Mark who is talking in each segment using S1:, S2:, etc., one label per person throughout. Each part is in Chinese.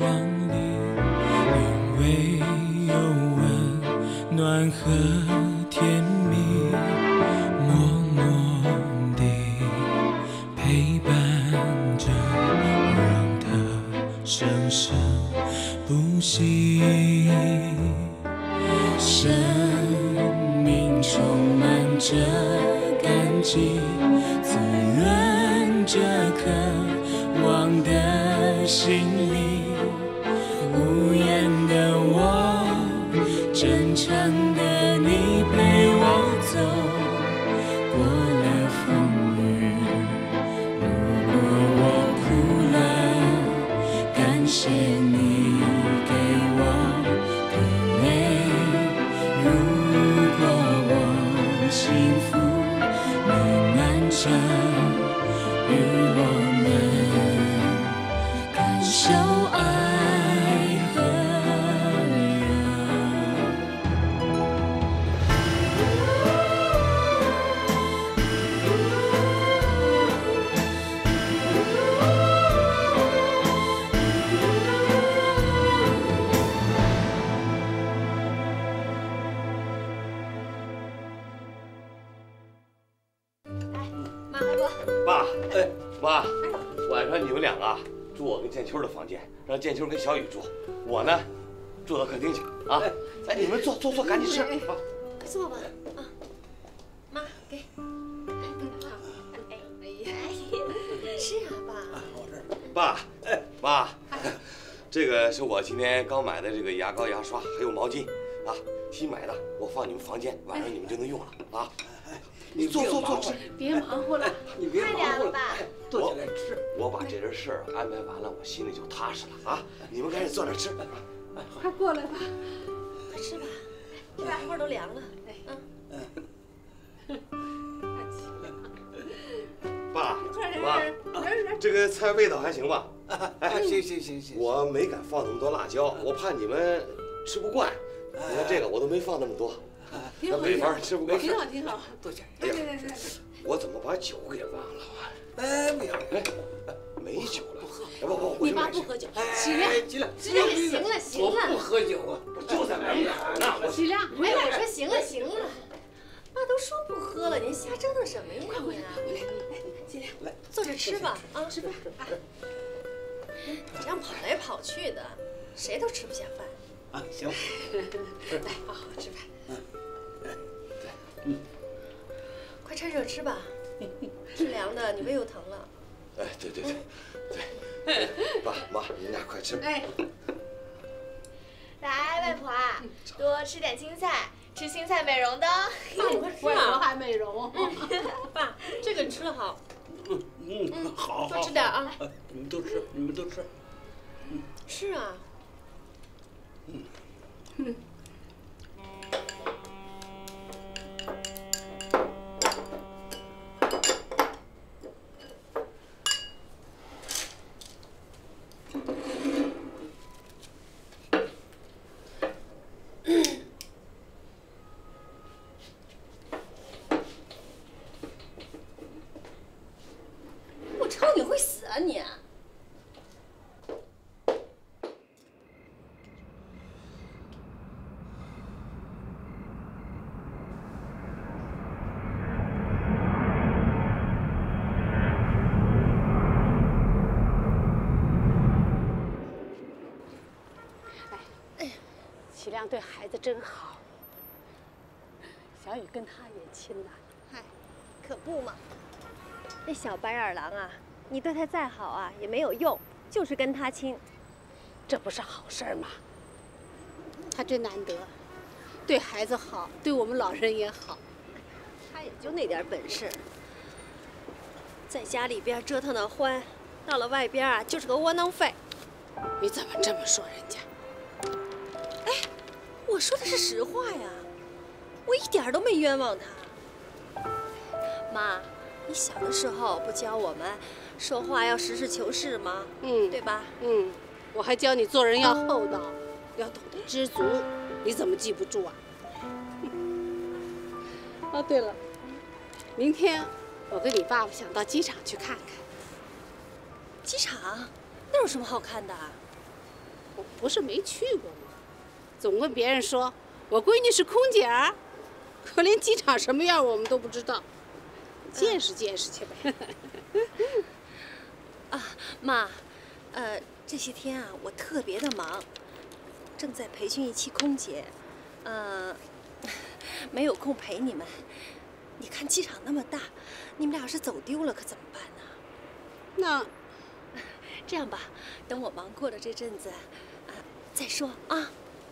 S1: 光里，因为有温暖和甜蜜，默默地陪伴着，让它生生不息。生命充满着感激，滋润着渴望的心里。无言的我，真诚的你陪我走过了风雨。如果我哭了，感谢你给我的泪。如果我幸福美满着，与我们感受爱和
S2: 爸，妈，晚上你们两个住我跟建秋的房间，让建秋跟小雨住，我呢住到客厅去啊。哎，你们坐，赶紧吃。
S3: 坐吧，啊，妈给。是啊，爸。爸，这个是我今天刚买的这个牙膏、牙刷，还有毛巾啊，新买的，我放你们房间，晚上你们就能用了啊。你坐吃，
S4: 别忙活了，
S5: 你别忙活了，坐起来吃。
S2: 我把这件事安排完了，我心里就踏实了啊！你们赶紧坐那吃。
S4: 快过来吧，
S3: 快吃吧，这把花都凉了。
S2: 爸妈，这个菜味道还行吧？
S5: 哎，行。
S2: 我没敢放那么多辣椒，我怕你们吃不惯。你看这个我都没放那么多。那没法吃不惯。
S4: 挺好，
S5: 坐下。
S2: 哎呀，我怎么把酒给忘了？
S5: 哎，没有，
S2: 没酒了。
S5: 不喝。
S2: 不，
S4: 你爸不喝酒。行了，
S5: 我不喝酒啊，
S2: 就在外面呢。
S4: 喜亮，
S3: 你们俩说行了，爸都说不喝了，您瞎折腾什么呀？
S4: 回来，喜亮，
S3: 来，坐着吃吧，啊，吃饭。你这样跑来跑去的，谁都吃不下饭。
S5: 啊，行。
S3: 来，好好吃饭。快趁热吃吧，吃凉的你胃又疼了。
S2: 哎，对，爸妈，你们俩快吃。
S6: 来，外婆啊，多吃点青菜，吃青菜美容的。
S4: 外婆还美容。
S3: 爸，这个你吃了好。
S5: 好，
S3: 多吃点啊。
S5: 你们都吃。
S3: 是啊。我抽你会死啊你！
S4: 喜亮对孩子真好，小雨跟他也亲呐。
S3: 嗨，可不嘛。那小白眼狼啊，你对他再好啊也没有用，就是跟他亲。
S4: 这不是好事吗？他真难得，对孩子好，对我们老人也好。
S3: 他也就那点本事，在家里边折腾的欢，到了外边啊就是个窝囊废。
S4: 你怎么这么说人家？
S3: 哎，我说的是实话呀，我一点都没冤枉他。妈，你小的时候不教我们说话要实事求是吗？对吧？
S4: 我还教你做人要厚道，要懂得知足。你怎么记不住啊？哦，对了，明天我跟你爸爸想到机场去看看。
S3: 机场？那有什么好看的？
S4: 我不是没去过吗？总跟别人说我闺女是空姐儿，可连机场什么样我们都不知道，见识见识去呗。
S7: 啊，妈，这些天啊，我特别的忙，正在培训一期空姐，没有空陪你们。你看机场那么大，你们俩要是走丢了可怎么办呢？
S4: 那
S7: 这样吧，等我忙过了这阵子，再说啊。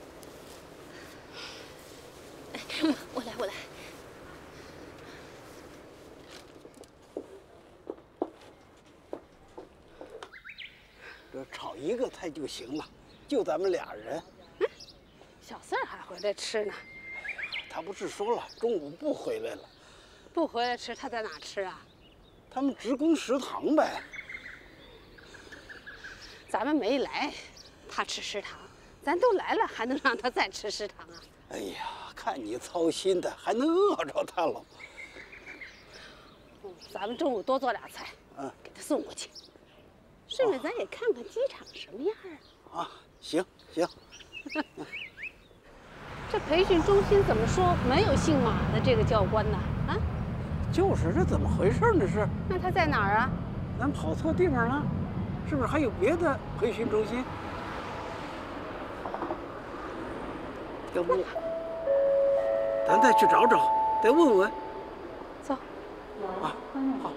S7: 哎，我来。
S5: 这炒一个菜就行了，就咱们俩人。
S4: 小四儿还回来吃呢。
S5: 他不是说了中午不回来了？
S4: 不回来吃，他在哪吃啊？
S5: 他们职工食堂呗。
S4: 咱们没来，他吃食堂；咱都来了，还能让他再吃食堂啊？
S5: 哎呀，看你操心的，还能饿着他了。
S4: 咱们中午多做俩菜，给他送过去。顺便咱也看看机场什么样啊？
S5: 行。
S4: 这培训中心怎么说没有姓马的这个教官呢？啊？
S5: 就是这怎么回事呢？是？
S4: 那他在哪儿啊？
S5: 咱跑错地方了，是不是还有别的培训中心？要不，咱再去找找，再问问。
S4: 走。
S5: 啊，好。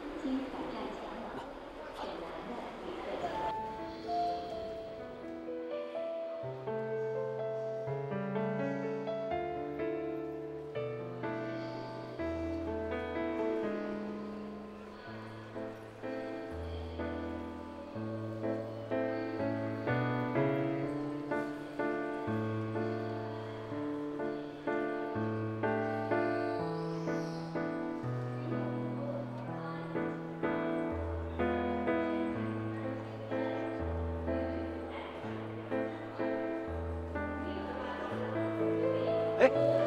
S5: 哎，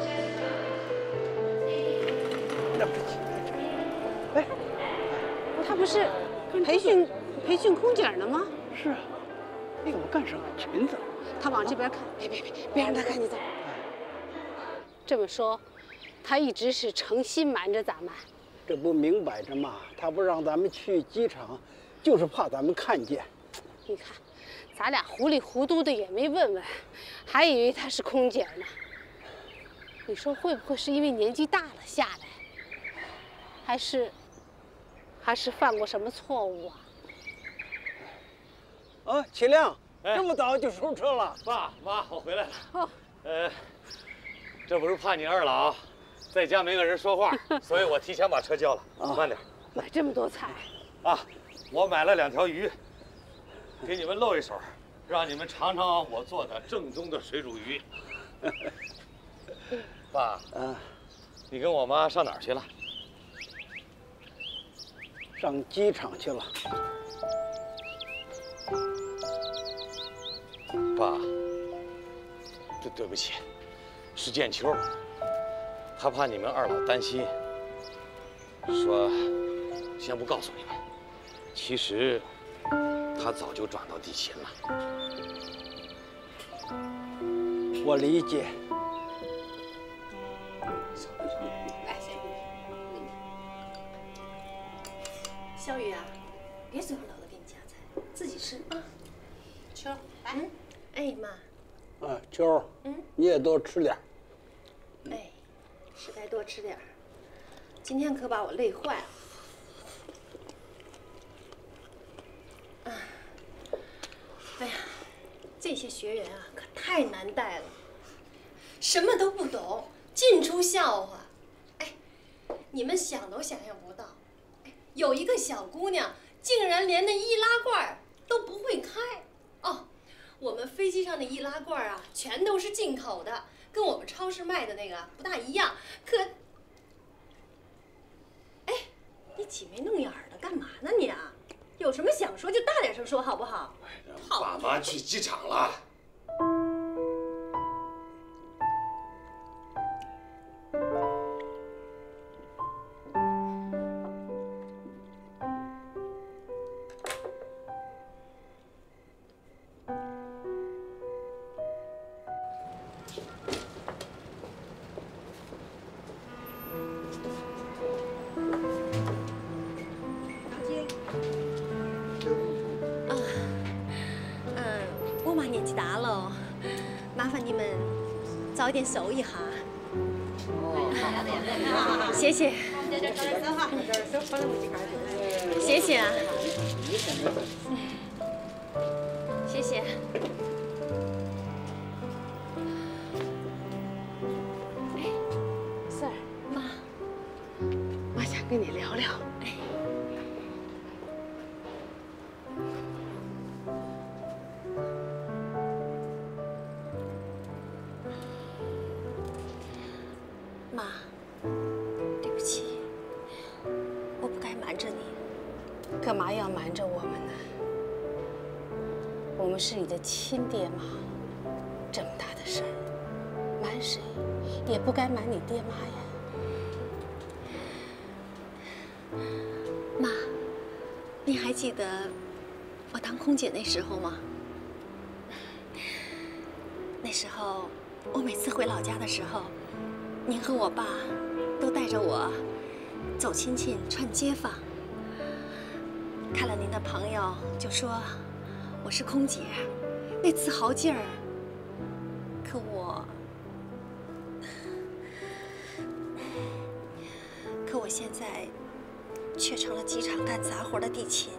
S5: 让这起来。哎，
S4: 他不是培训空姐呢吗？
S5: 是啊。哎，我干上了裙子。
S4: 他往这边看，别让他看见走。这么说，他一直是诚心瞒着咱们。
S5: 这不明摆着吗？他不让咱们去机场，就是怕咱们看见。
S4: 你看，咱俩糊里糊涂的也没问问，还以为她是空姐呢。你说会不会是因为年纪大了下来，还是犯过什么错误啊？
S5: 啊，启亮，这么早就收车了？
S3: 爸妈，我回来了。哦。这不是怕你二老在家没个人说话，所以我提前把车交了。慢点。
S4: 买这么多菜。
S3: 啊，我买了2条鱼，给你们露一手，让你们尝尝我做的正宗的水煮鱼。爸，你跟我妈上哪儿去了？
S5: 上机场去了。
S3: 爸，对不起，是建秋，他怕你们二老担心，说先不告诉你们。其实他早就转到地勤了。
S5: 我理解。
S7: 小雨啊，别嘴上老的给你夹菜，自己吃啊。
S4: 秋，来。
S7: 哎妈。
S5: 秋，你也多吃点。
S7: 哎，是该多吃点。今天可把我累坏了。哎呀，这些学员啊，可太难带了，什么都不懂，尽出笑话。哎，你们想都想象不到。有一个小姑娘竟然连那易拉罐都不会开哦！我们飞机上的易拉罐啊，全都是进口的，跟我们超市卖的那个不大一样。可，哎，你挤眉弄眼的干嘛呢你啊？有什么想说就大点声说好不好？
S3: 爸妈去机场了。
S7: 年纪大了，麻烦你们早一点收一下。哦，谢谢。谢谢啊。谢谢。
S4: 哎，四儿，妈想跟你聊聊。
S7: 妈，对不起，我不该瞒着你。
S4: 干嘛要瞒着我们呢？我们是你的亲爹妈，这么大的事儿，瞒谁也不该瞒你爹妈呀。
S7: 妈，你还记得我当空姐那时候吗？那时候我每次回老家的时候，您和我爸都带着我走亲戚、串街坊。看了您的朋友就说我是空姐，那自豪劲儿。可我现在却成了机场干杂活的地勤。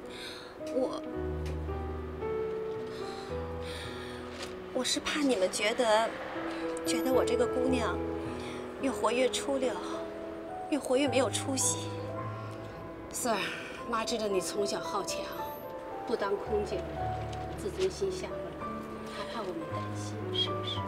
S7: 我是怕你们觉得我这个姑娘越活越出溜，越活越没有出息。
S4: 四儿，妈知道你从小好强，不当空姐了，自尊心下不来，还怕我们担心，是不是？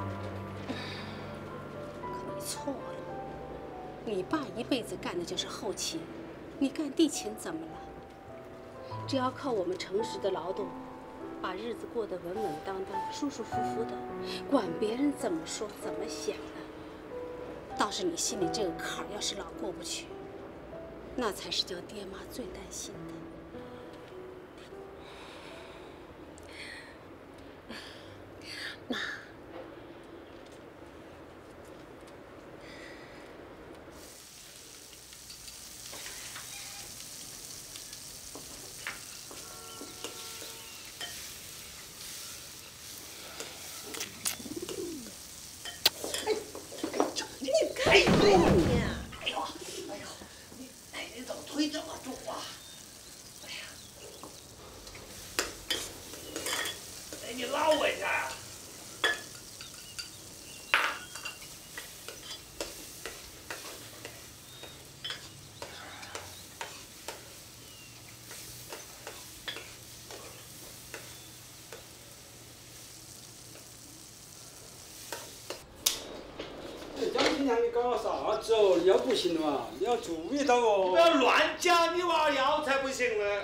S4: 可你错了，你爸一辈子干的就是后勤，你干地勤怎么了？只要靠我们诚实的劳动，把日子过得稳稳当当、舒舒服服的，管别人怎么说怎么想呢？倒是你心里这个坎儿，要是老过不去，那才是叫爹妈最担心的。
S7: 妈，
S5: 哎呦，你怎么推这么重啊？哎呀，哎，你拉我一下啊！
S8: 你搞啥子哦？你要不行的嘛，你要注意到哦。
S2: 不要乱讲，你娃要才不行呢。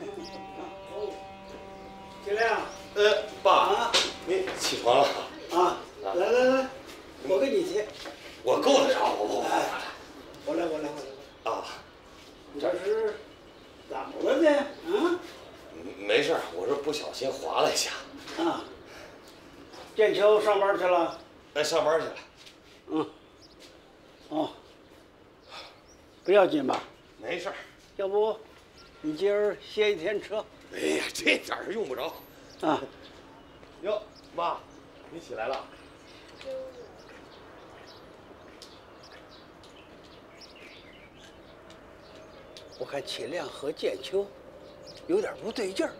S8: 金亮。
S2: 爸，你起床了
S8: 啊？来，我给你接。
S2: 我够得着，
S8: 我来。
S2: 啊，
S8: 你这是怎么了呢？啊？
S2: 没事，我是不小心滑了一下。
S8: 啊。建秋上班去了？
S2: 上班去了。
S8: 嗯。哦，不要紧吧？
S2: 没事。
S8: 要不你今儿歇一天车？
S2: 哎呀，这点儿用不着。
S8: 啊。
S2: 哟，妈，你起来了。
S8: 我看秦亮和建秋有点不对劲儿。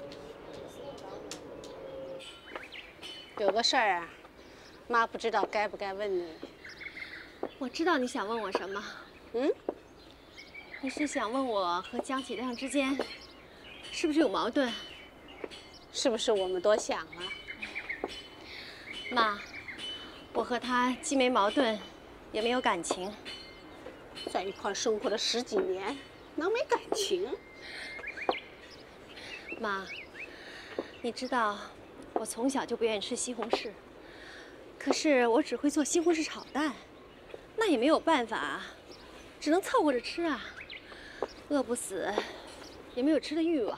S4: 有个事儿啊，妈不知道该不该问你。
S7: 我知道你想问我什么。你是想问我和江启亮之间是不是有矛盾？
S4: 是不是我们多想了？
S7: 妈，我和他既没矛盾，也没有感情。
S4: 在一块生活了10几年，能没感情？
S7: 妈，你知道我从小就不愿意吃西红柿，可是我只会做西红柿炒蛋，那也没有办法，只能凑合着吃啊。饿不死，也没有吃的欲望。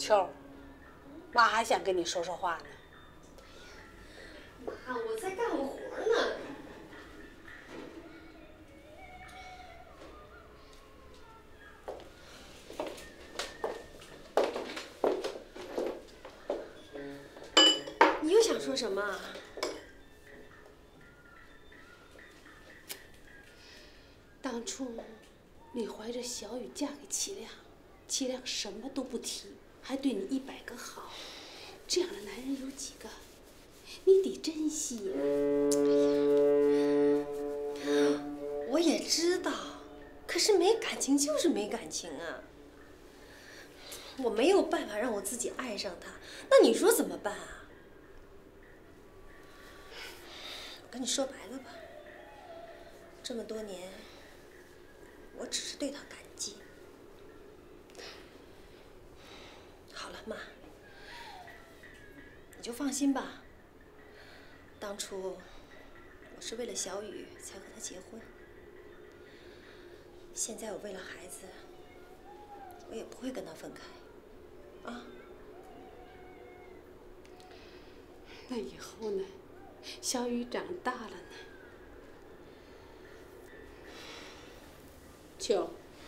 S4: 秋，妈还想跟你说说话呢。
S7: 妈，我在干活呢。你又想说什么啊？
S4: 当初你怀着小雨嫁给齐亮，齐亮什么都不提，还对你100个好，这样的男人有几个？你得珍惜呀！
S7: 我也知道，可是没感情就是没感情啊。我没有办法让我自己爱上他，那你说怎么办啊？我跟你说白了吧，这么多年，我只是对他感激。好了，妈，你就放心吧。当初我是为了小雨才和他结婚，现在我为了孩子，我也不会跟他分开，啊？
S4: 那以后呢？小雨长大了呢？秋，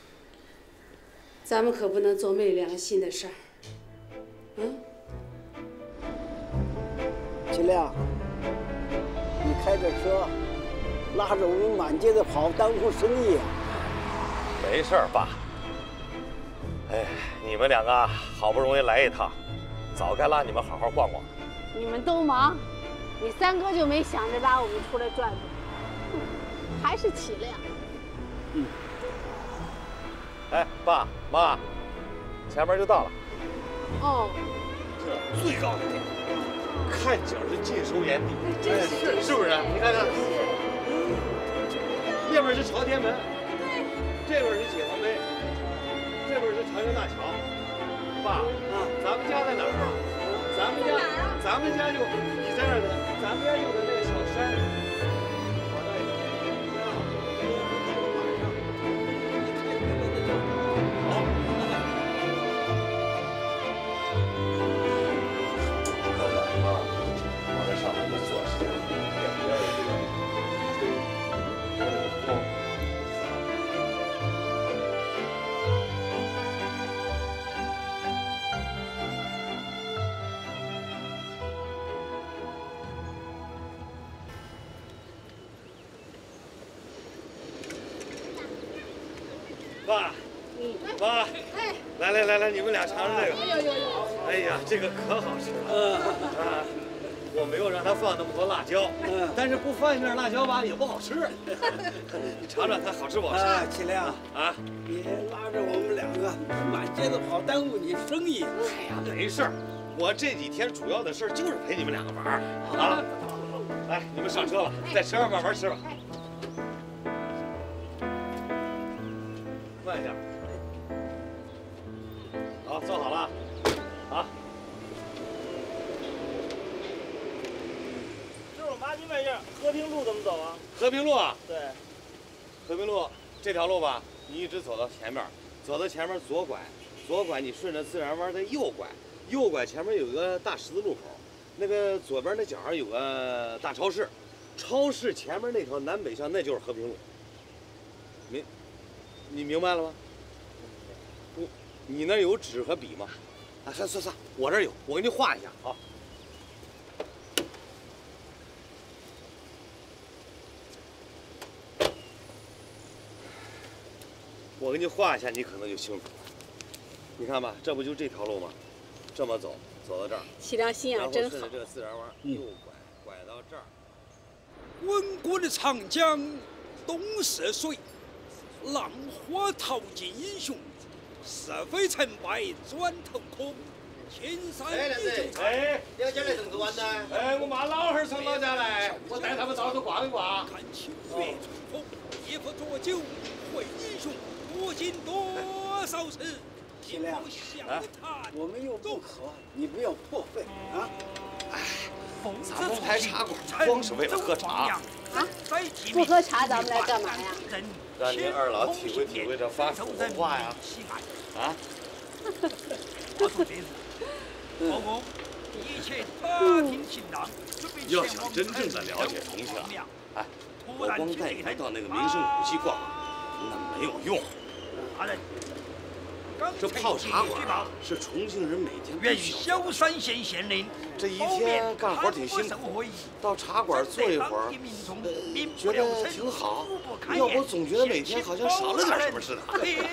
S4: 咱们可不能做昧良心的事儿。
S5: 齐亮，你开着车，拉着我们满街的跑，耽误生意啊！
S3: 没事儿，爸。哎，你们两个好不容易来一趟，早该拉你们好好逛逛。
S4: 你们都忙，你3哥就没想着拉我们出来转转，还是齐亮。
S3: 哎，爸妈，前面就到了。
S4: 哦，
S3: 这最高的地方，看景是尽收眼底。哎，是不是？你看看，那边是朝天门，这边是解放碑，这边是长江大桥。爸，咱们家在哪儿啊？咱们家就你在那儿呢，咱们家就在那个小山。爸，来，你们俩尝尝这个。哎呀，这个可好吃了。我没有让他放那么多辣椒，但是不放一点辣椒吧也不好吃。你尝尝它好吃不好吃？
S5: 齐亮啊，别拉着我们2个满街的跑，耽误你生意。
S3: 哎呀，没事儿，我这几天主要的事就是陪你们2个玩啊。来，你们上车吧，在车上慢慢吃吧。慢点。好，坐好了，啊。
S9: 师傅，麻烦问一下，和平路怎么走啊？
S3: 和平路啊？
S9: 对。
S3: 和平路这条路吧，你一直走到前面，走到前面左拐，你顺着自然弯再右拐，前面有个大十字路口，那个左边那角上有个大超市，超市前面那条南北向那就是和平路。你明白了吗？你那有纸和笔吗？啊，算，我这儿有，我给你画一下啊。我给你画一下，你可能就清楚了。你看吧，这不就这条路吗？这么走到这儿，
S4: 齐亮心眼真好。然后
S3: 顺着这个自然弯右拐到这儿。
S8: 滚滚的长江东逝水，浪花淘尽英雄。是非成败转头空，千山依旧在。
S2: 你家来什么玩呢？
S3: 我妈老汉儿从老家来，我带他们到处逛一逛。
S8: 看秋月春风，一壶浊酒会英雄，多情多少事。
S5: 齐亮，我们又不渴，你不要破费啊！
S3: 哎，咱们开茶馆光是为了喝茶
S4: 啊？不喝茶咱们来干嘛呀？
S3: 让您2老体会这法府文化呀！啊！
S8: 报告，一切打听行当，准备
S3: 要想真正的了解重庆啊，哎，我光带你们到那个名胜古迹逛逛，那没有用。
S8: 大人，
S3: 这泡茶馆啊，是重庆人每天
S8: 原萧山县县令，
S3: 这一天干活挺辛苦，到茶馆坐一会儿，觉得挺好。要不总觉得每天好像少了点什么似的。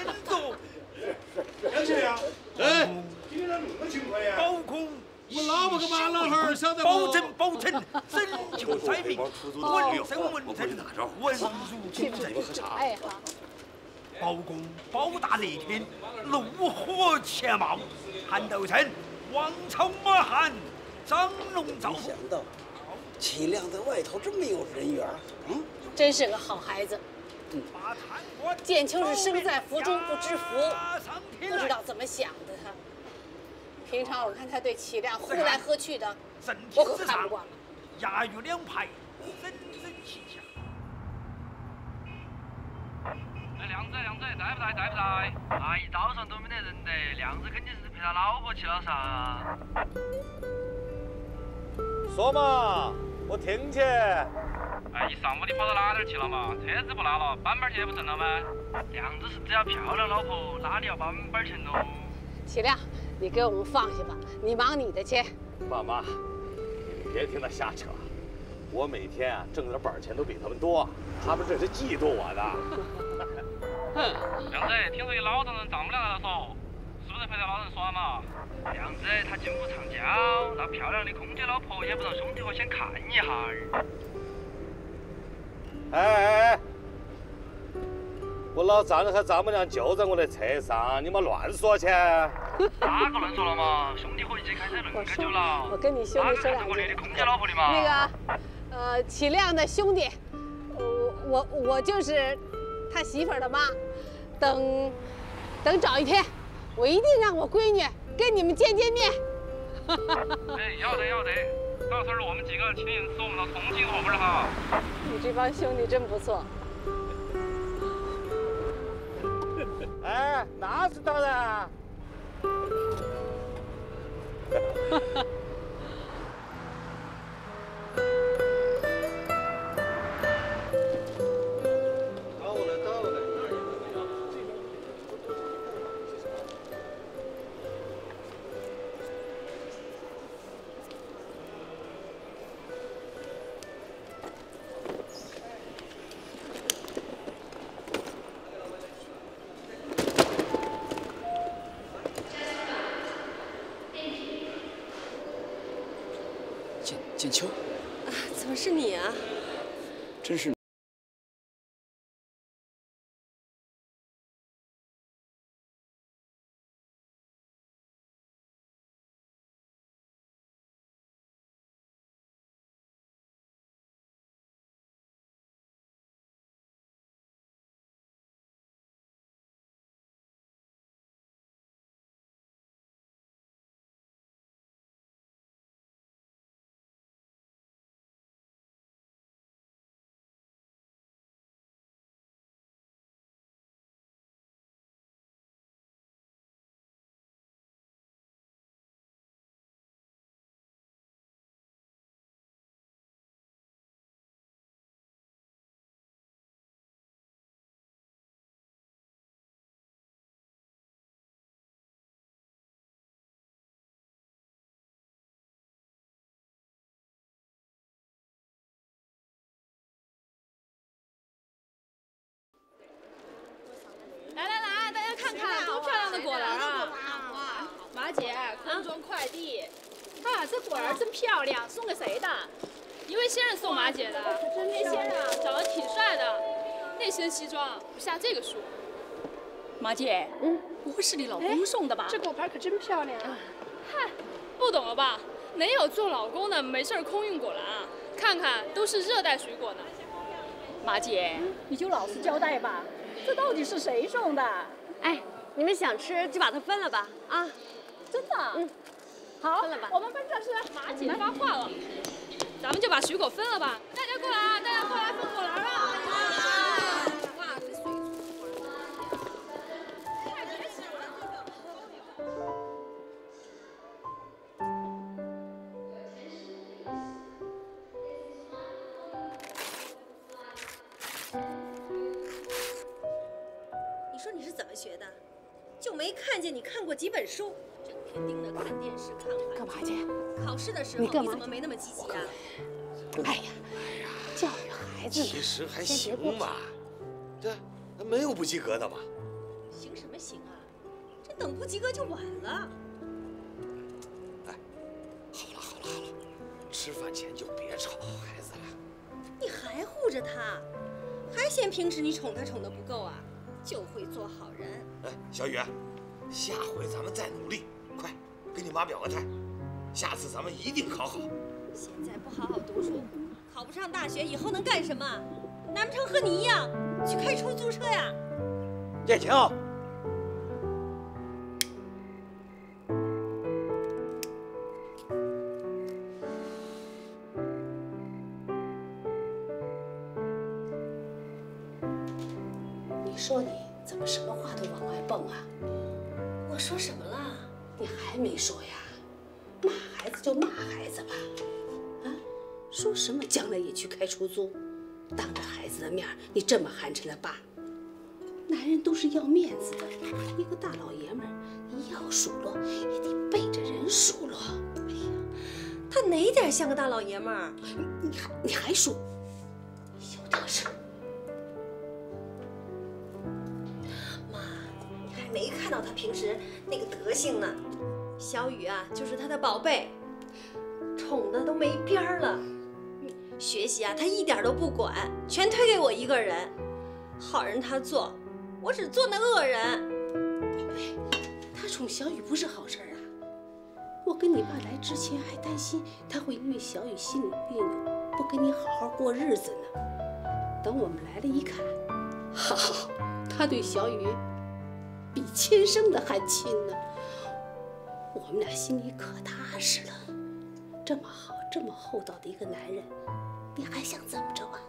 S10: 杨先生，
S3: 哎，
S10: 今天咋那么勤快呀？
S8: 包公，
S10: 我老婆个马老汉儿晓得
S8: 保证，拯救灾民，
S3: 出租的
S8: 文生文成，文如金针。
S4: 哎，好。
S8: 包公包大那天，怒火前冒，喊斗称王朝马汉，张龙赵虎。
S5: 没想到，齐亮在外头这么有人缘，
S4: 真是个好孩子。建秋是生在福中不知福，不知道怎么想的他。平常我看他对齐亮呼来喝去的，我可看不惯了。
S8: 牙玉两排，人人齐下。
S11: 哎，亮子，在不在？哎，一早上都没得人的，亮子肯定是陪他老婆去了噻。
S2: 说嘛，我听去。
S11: 哎，一上午你跑到哪点去了嘛？车子不拉了，板板钱不挣了吗？亮子是只要漂亮老婆，哪里要板板钱喽？
S4: 齐亮，你给我们放下吧，你忙你的去。
S2: 爸妈，你们别听他瞎扯，我每天啊挣的板钱都比他们多，他们这是嫉妒我的。
S11: 亮子，听说你老丈人丈母娘来了嗦，是不是陪着老人耍嘛？亮子他金不长交，那漂亮的空姐老婆也不让兄弟伙先看一下儿。
S2: 哎，我老丈人和丈母娘就在我的车上，你们乱说去。
S11: 哪个乱说了嘛？兄弟伙一起开车恁个久了。
S4: 我跟你兄弟说两句。
S11: 哪个看过你的空姐老婆的嘛？
S4: 那个，齐亮的兄弟，我就是他媳妇儿的妈。等找一天，我一定让我闺女跟你们见面。
S11: 哎，要得，到时候我们几个请你吃我们的重庆火锅哈。
S4: 你这帮兄弟真不错。
S2: 哎，那是当然。到了。
S12: 建秋，
S7: 怎么是你啊？
S12: 真是。
S13: 来，大家看看，多漂亮的果篮啊！马姐，空中快递。啊，这果篮真漂亮，送给谁的？一位先生送马姐的。这位先生长得挺帅的，那身西装不下这个数。
S14: 马姐，不是你老公送的吧？
S13: 这果盘可真漂亮啊！嗨，不懂了吧？哪有做老公的没事空运果篮啊？看看，都是热带水果呢。
S14: 马姐，你就老实交代吧，这到底是谁送的？
S7: 哎，你们想吃就把它分了吧，啊！
S14: 真的？好，分了吧。我们分着吃。
S13: 马姐发话了，咱们就把水果分了吧。大家过来啊！大家过来分果篮啊！哇，这水果太别洗了，这个。
S7: 看见你看过几本书，整天盯着看电视看话剧。
S4: 干嘛去？
S7: 考试的时候你怎么没那么积极啊？
S4: 哎呀，教育孩子
S3: 其实还行吧，这没有不及格的嘛。
S7: 行什么行啊？这等不及格就晚了。
S3: 哎，好了，吃饭前就别吵孩子了。
S7: 你还护着他，还嫌平时你宠他宠得不够啊？就会做好人。
S3: 哎，小雨，下回咱们再努力，快给你妈表个态，下次咱们一定考好。
S7: 现在不好好读书，考不上大学，以后能干什么？难不成和你一样去开出租车呀？
S5: 建清，
S4: 你说你怎么什么话都往外蹦啊？
S7: 我说什么了？
S4: 你还没说呀？骂孩子就骂孩子吧，啊，说什么将来也去开出租，当着孩子的面你这么寒碜的爸，男人都是要面子的，一个大老爷们儿要数落也得背着人数落。哎呀，
S7: 他哪点像个大老爷们儿？
S4: 你还说小点声。
S7: 妈，你还没看到他平时那个德行呢。小雨啊，就是他的宝贝，宠的都没边儿了。学习啊，他一点都不管，全推给我一个人。好人他做，我只做那恶人。
S4: 他宠小雨不是好事啊！我跟你爸来之前还担心他会因为小雨心里别扭，不跟你好好过日子呢。等我们来了一看，好，他对小雨比亲生的还亲呢。我们俩心里可踏实了。这么好、这么厚道的一个男人，你还想怎么着啊？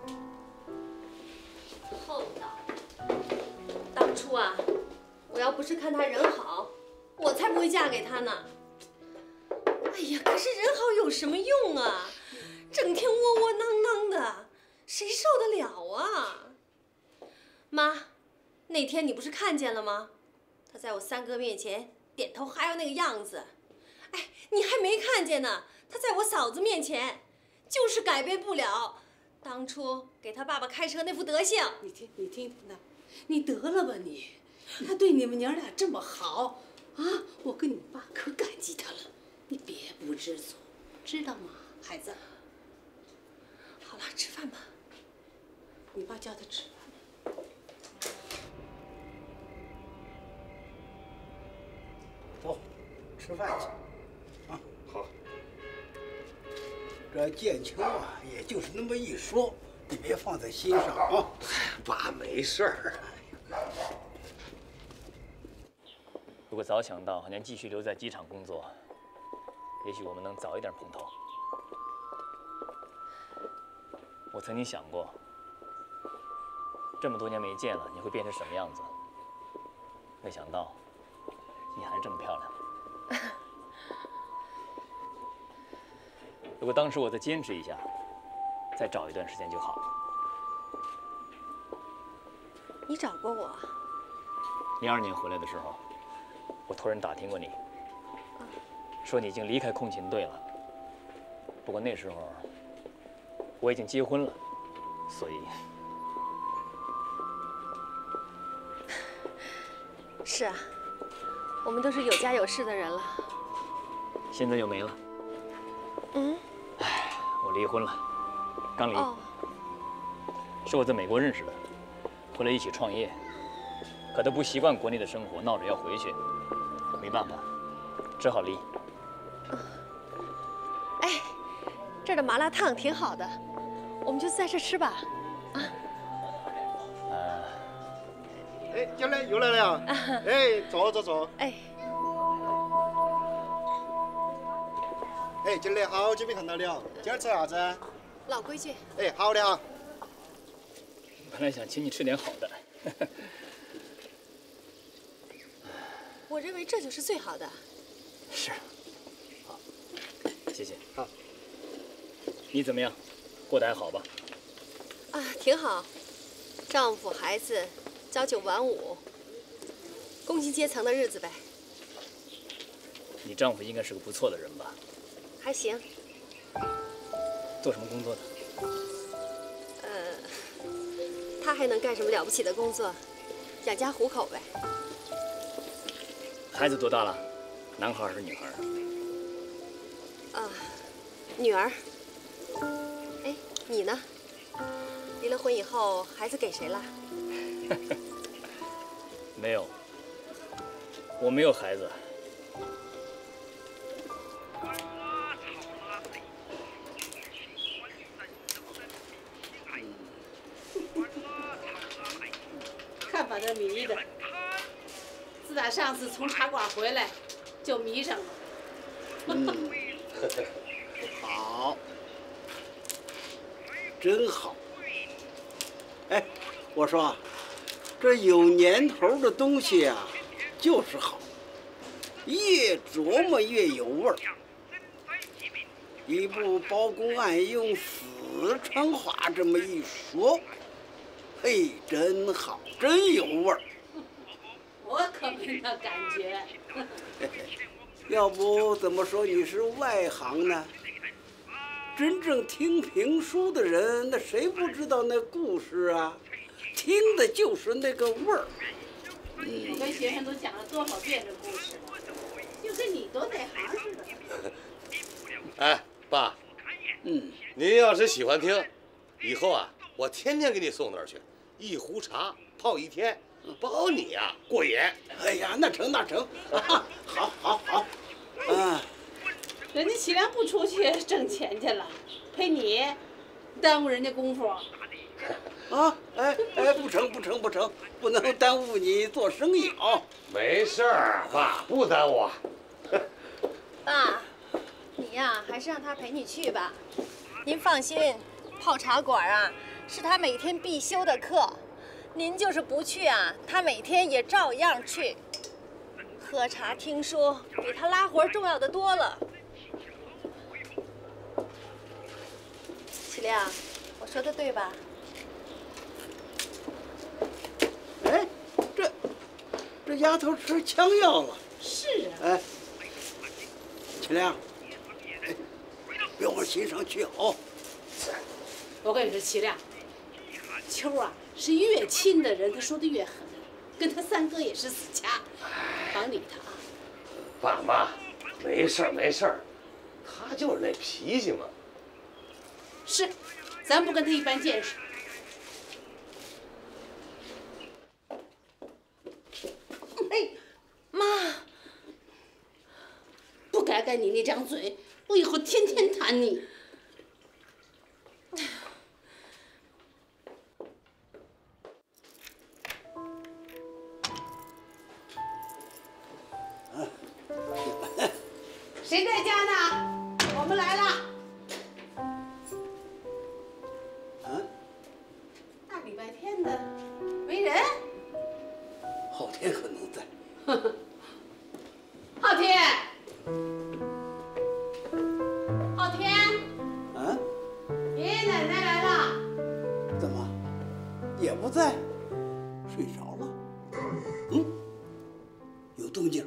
S7: 厚道。当初啊，我要不是看他人好，我才不会嫁给他呢。哎呀，可是人好有什么用啊？整天窝窝囊囊的，谁受得了啊？妈，那天你不是看见了吗？他在我三哥面前点头哈腰那个样子，哎，你还没看见呢。他在我嫂子面前，就是改变不了当初给他爸爸开车那副德行。
S4: 你听的，你得了吧你！他对你们娘俩这么好啊，我跟你爸可感激他了。你别不知足，知道吗，孩子？
S7: 好了，吃饭吧。
S4: 你爸叫他吃饭。
S5: 走，吃饭去。啊，
S3: 好。
S5: 这建秋啊，也就是那么一说，你别放在心上啊。
S3: 爸没事儿。
S12: 如果早想到您继续留在机场工作，也许我们能早一点碰头。我曾经想过，这么多年没见了，你会变成什么样子？没想到，你还这么漂亮。如果当时我再坚持一下，再找一段时间就好。
S7: 你找过我
S12: 02年回来的时候，我托人打听过你，说你已经离开空勤队了。不过那时候我已经结婚了，所以……
S7: 是啊，我们都是有家有室的人了。
S12: 现在又没了。
S7: 嗯。
S12: 唉，我离婚了，刚离。
S7: 哦。
S12: 是我在美国认识的，回来一起创业，可他不习惯国内的生活，闹着要回去，没办法，只好离。
S7: 哎，这儿的麻辣烫挺好的，我们就在这吃吧。啊。
S10: 哎，进来又来了。哎，坐。
S7: 哎。
S10: 哎，进来好久没看到了，今儿吃啥子？
S7: 老规矩。
S10: 哎，好的哈。
S12: 本来想请你吃点好的。
S7: 我认为这就是最好的。
S12: 是。好，谢谢。
S10: 好。
S12: 你怎么样？过得还好吧？
S7: 啊，挺好。丈夫孩子朝9晚5， 工薪阶层的日子呗。
S12: 你丈夫应该是个不错的人吧？
S7: 还行。
S12: 做什么工作的？
S7: 他还能干什么了不起的工作？养家糊口呗。
S12: 孩子多大了？男孩还是女孩啊？
S7: 女儿。哎，你呢？离了婚以后，孩子给谁了？
S12: 没有，我没有孩子。
S4: 看把他迷的，自打上次从茶馆回来，就迷上了。
S5: 好，真好。哎，我说，这有年头的东西啊，就是好，越琢磨越有味儿。一部包公案用四川话这么一说，嘿，真好，真有味儿。
S4: 我可没那感觉。
S5: 要不怎么说你是外行呢？真正听评书的人，那谁不知道那故事啊？听的就是那个味儿。
S4: 我跟学生都讲了多少遍这故事了，就跟你多内行似的。
S3: 哎，爸，您要是喜欢听，以后啊，我天天给你送那儿去，一壶茶泡一天，包你呀过瘾。
S5: 哎呀，那成那成，啊，好，
S4: 人家齐良不出去挣钱去了，陪你，耽误人家功夫。
S5: 啊，哎，不成，不能耽误你做生意啊。
S3: 没事儿，爸，不耽误。
S7: 爸，你呀，还是让他陪你去吧。您放心，泡茶馆啊，是他每天必修的课。您就是不去啊，他每天也照样去。喝茶听书比他拉活重要的多了。齐亮，我说的对吧？
S5: 哎，这丫头吃枪药了。
S4: 是啊。
S5: 哎，齐亮，哎，别往心上去哦。
S4: 我跟你说，齐亮，秋啊是越亲的人，他说的越狠，跟他三哥也是死掐，甭理他啊。
S3: 爸妈，没事儿，他就是那脾气嘛。
S4: 是，咱不跟他一般见识。哎，妈，不改改你那张嘴，我以后天天弹你。谁在家呢？我们来了。大礼拜天的，没人。
S5: 昊天可能在。
S4: 昊天，昊天。
S5: 啊？
S4: 爷爷奶奶来了。
S5: 怎么，也不在？睡着了？有动静。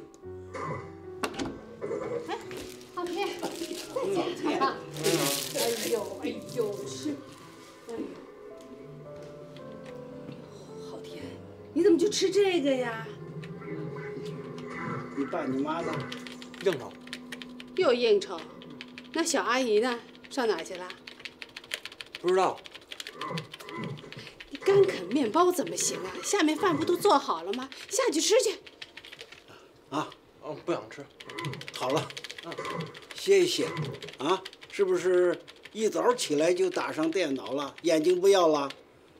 S4: 昊天，在家呢。哎呦，是，哎呦，昊天，你怎么就吃这个呀？
S5: 你爸你妈呢？应酬。
S4: 又应酬？那小阿姨呢？上哪儿去了？
S10: 不知道。
S4: 你干啃面包怎么行啊？下面饭不都做好了吗？下去吃去。
S10: 啊，不想吃。
S5: 好了，歇一歇，啊，是不是一早起来就打上电脑了？眼睛不要了？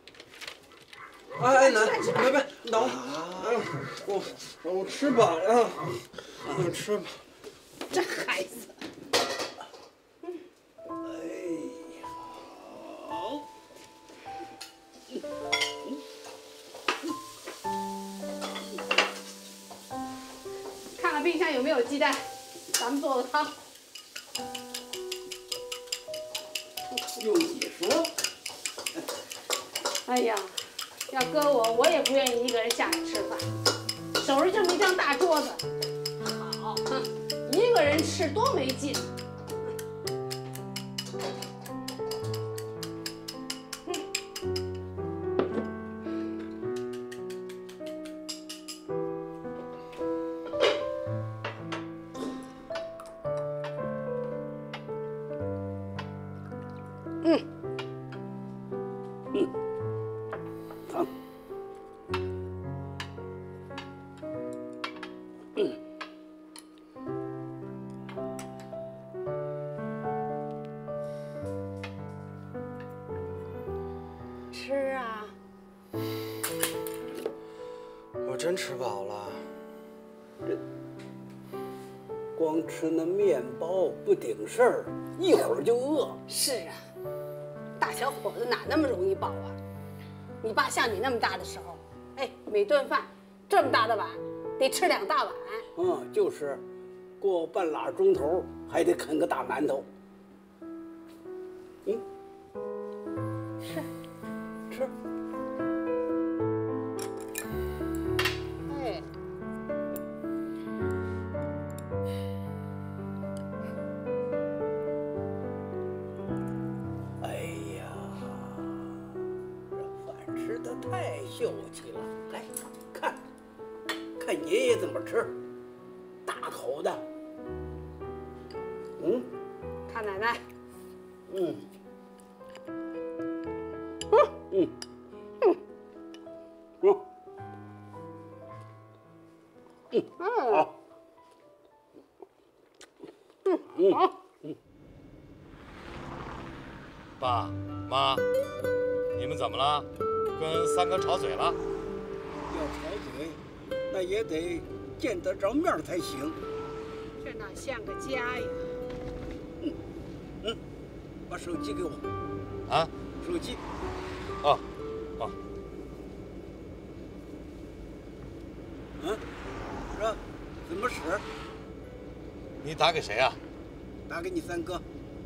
S10: 哎，奶，别，等我，我吃饱了，我吃吧。
S4: 这孩子。
S5: 好。
S4: 看看冰箱有没有鸡蛋，咱们做个汤。
S5: 用你说。
S4: 哎呀，要搁我，我也不愿意一个人下来吃饭。 收拾这么一张大桌子，好，一个人吃多没劲。
S5: 吃啊！
S10: 我真吃饱了。
S5: 光吃那面包不顶事儿，一会儿就饿。
S4: 是啊，大小伙子哪那么容易饱啊？你爸像你那么大的时候，哎，每顿饭这么大的碗，得吃2大碗。
S5: 就是，过半拉钟头还得啃个大馒头。
S4: 是。
S5: 吃。
S4: 哎。
S5: 哎呀，这饭吃得太秀气了！来，看爷爷怎么吃，大口的。
S4: 看奶奶。
S5: 好。
S3: 爸妈，你们怎么了？跟三哥吵嘴了？
S5: 要吵嘴，那也得见得着面才行。
S4: 这哪像个家呀？
S5: 把手机给我。
S3: 啊？
S5: 手机。
S3: 哦。
S5: 这怎么使？
S3: 你打给谁啊？
S5: 打给你三哥。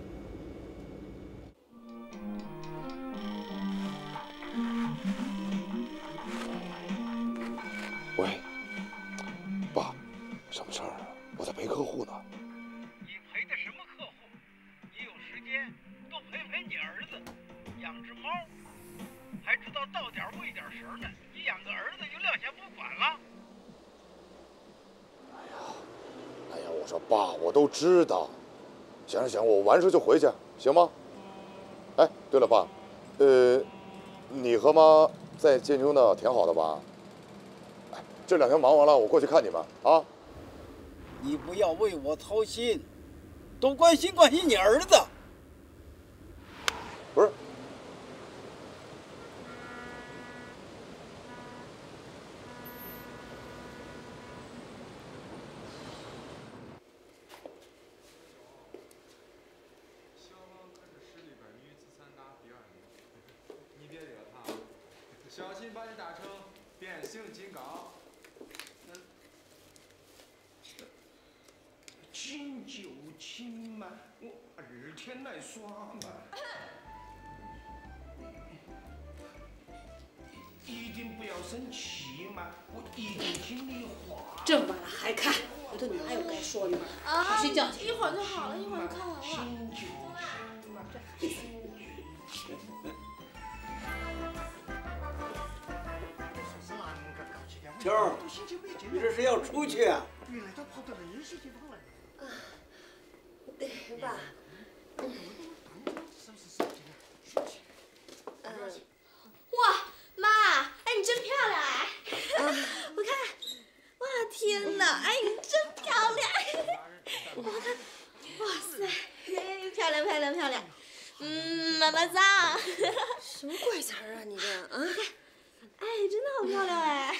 S3: 喂，爸，什么事儿啊？我在陪客户呢。
S8: 你陪的什么客户？你有时间多陪陪你儿子，养只猫，还知道到点喂点食呢。你养个儿子就撂下不管了。
S3: 哎呀，我说爸，我都知道。行，我完事就回去，行吗？哎，对了，爸，你和妈在建秋呢，挺好的吧？哎，这2天忙完了，我过去看你们啊。
S5: 你不要为我操心，多关心你儿子。
S3: 不是。
S15: 小心把你打成变形金刚。
S16: 亲就亲嘛，我2天来耍嘛。一定不要生气嘛，我一定听你话。
S4: 这么晚了还看，我对你哪有该说的？好睡觉去。
S6: 一会儿就好了，一会儿就看完了。
S16: 亲就亲嘛，
S5: 秋儿，你这是要出去啊？
S16: 原来他跑到那些地方来了。
S7: 对，爸。
S6: 哇，妈，哎，你真漂亮哎！我看，哇，天哪，哎，你真漂亮！我看，哇塞，漂亮漂亮漂亮！妈妈赞。
S7: 什么怪词儿啊你这啊？
S6: 哎，真的好漂亮哎！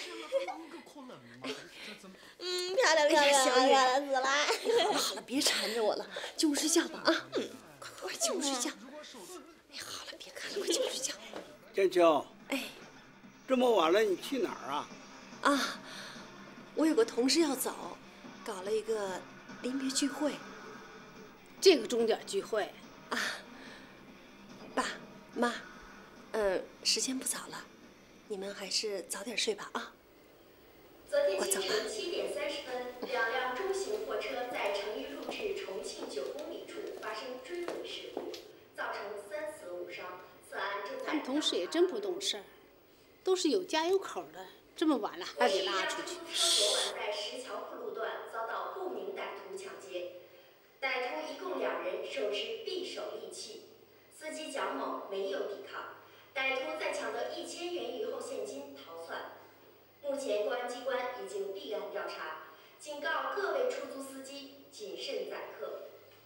S6: 漂亮漂亮，漂亮死了！
S7: 好了，别缠着我了，进屋睡觉吧啊！快进屋睡觉。哎，好了，别看了，快进屋睡觉。
S5: 建秋，
S7: 哎，
S5: 这么晚了，你去哪儿啊？
S7: 啊，我有个同事要走，搞了一个临别聚会。
S4: 这个钟点聚会
S7: 啊，爸妈，时间不早了，你们还是早点睡吧啊。
S6: 我走了。7点30分，2辆中型货车在成渝路至重庆9公里处发生追尾事故，造成3死5伤。此案正在。
S4: 他们同事也真不懂事儿，都是有家有口的，这么晚了还得拉出去。
S6: 昨晚在石桥铺路段遭到不明歹徒抢劫，歹徒一共2人，手持匕首利器，司机蒋某没有抵抗，歹徒在抢得1000元以后现金逃窜。目前公安机关已经立案调查，警告各位出租司机谨慎载客。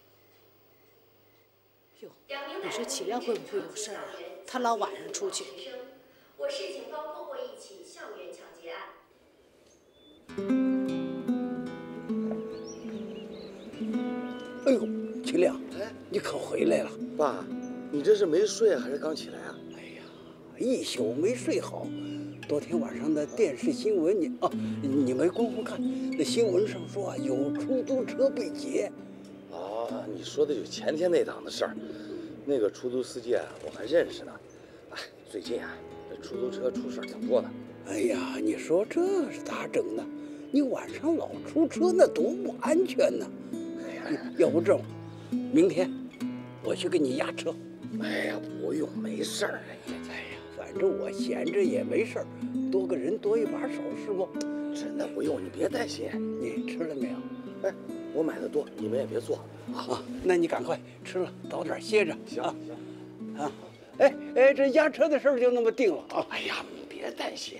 S4: 哟，你说启亮会不会有事儿啊？他老晚上出去。
S6: 我市警方破获一起校园抢劫案。
S5: 哎呦，启亮，你可回来了！
S3: 爸，你这是没睡还是刚起来啊？
S5: 哎呀，一宿没睡好。昨天晚上的电视新闻你没工夫看？那新闻上说啊，有出租车被劫。
S3: 哦，你说的就前天那档子事儿。那个出租司机啊，我还认识呢。哎，最近啊，这出租车出事儿挺多的。
S5: 哎呀，你说这是咋整呢？你晚上老出车，那多不安全呢！
S3: 哎呀，
S5: 要不这样，明天我去给你押车。
S3: 哎呀，不用，没事儿。
S5: 哎呀，反正我闲着也没事儿，多个人多一把手，是不？
S3: 真的不用，你别担心。
S5: 你吃了没有？
S3: 哎，我买的多，你们也别做
S5: 啊。那你赶快吃了，早点歇着。
S3: 行
S5: 啊。啊，哎，这押车的事儿就那么定了啊。
S3: 哎呀，你别担心。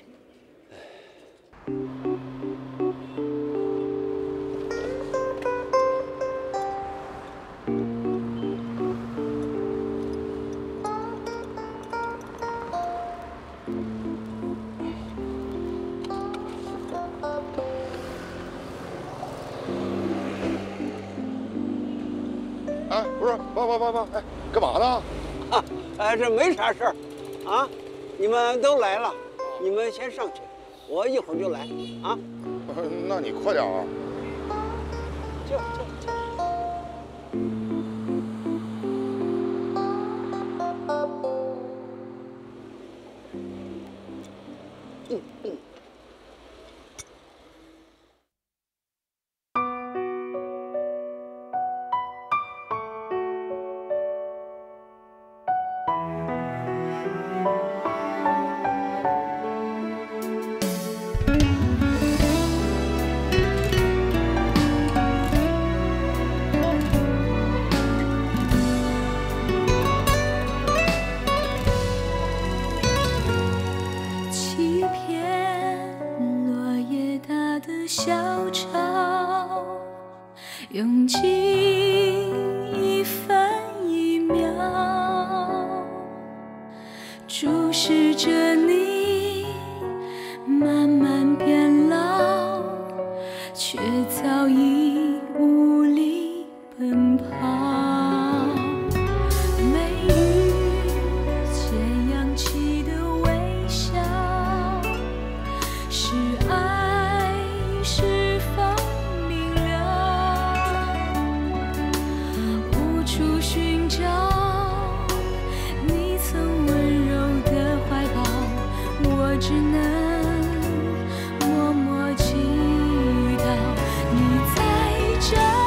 S3: 哎，不是，爸，哎，干嘛呢？
S5: 这没啥事儿，啊，你们都来了，你们先上去，我一会儿就来，啊。
S3: 那你快点啊。
S5: 就。
S1: 用尽一分一秒，注视着你慢慢变老，却早已无力奔跑。眉宇间扬起的微笑，是爱是否明了？无处寻找你曾温柔的怀抱，我只能默默祈祷你在这。